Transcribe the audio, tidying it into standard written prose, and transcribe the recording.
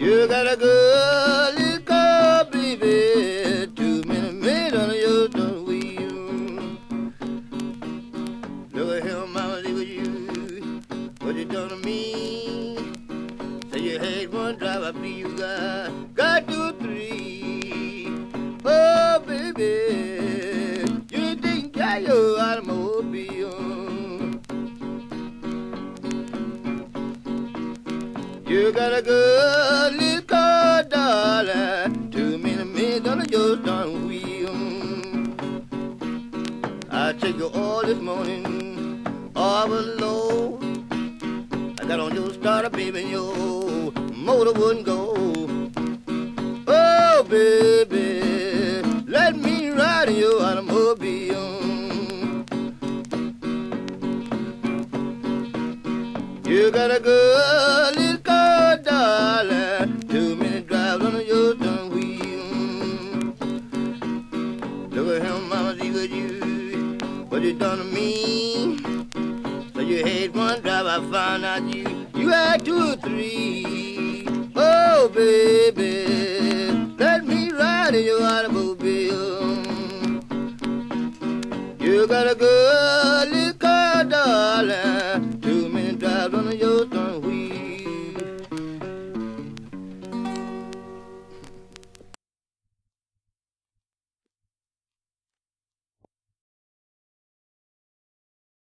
You got a good little car, baby. Too many men on your done wheel. Look at him, mama, look at you. What you done to me? Say you had one driver, be you got 2, 3. Oh, baby, you didn't get your automobile. You got a good little car, darling. Too many men on your darn wheel. I checked your oil this morning, all was low. I got on your starter, baby, and your motor wouldn't go. Oh, baby, let me ride in your automobile. You got a good little car, darling. Too many drives on your turn wheel. Look at him, mama, see what you done to me. So you had one drive, I found out you had 2 or 3. Oh, baby.